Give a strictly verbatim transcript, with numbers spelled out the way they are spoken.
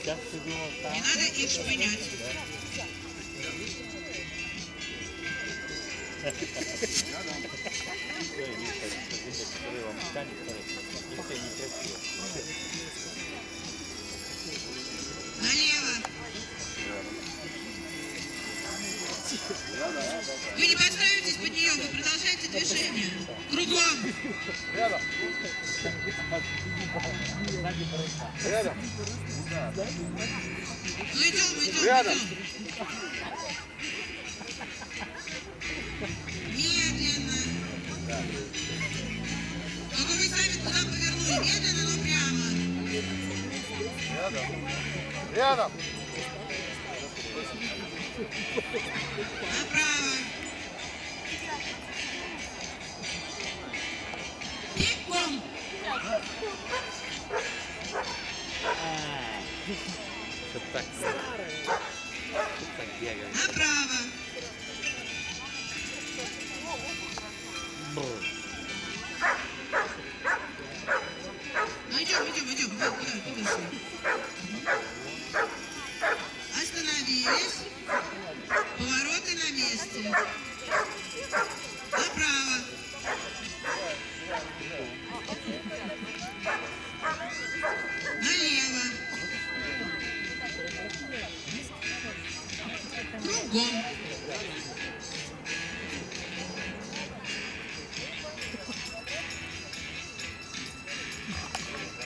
Не надо их шпынять. Налево. Вы не подставитесь под нее, вы продолжаете движение. Кругом. Рядом. Рядом. Ну идем, идем, Рядом. идем. Медленно. Только вы сами куда повернули. Медленно, но прямо. Рядом. Рядом. Направо. Пиком. Что так старый? Что так бегает? Направо. Ну идем, идем, идем. Куда, куда, куда шли? Остановились. Повороты на месте. Направо. Налево. Кругом.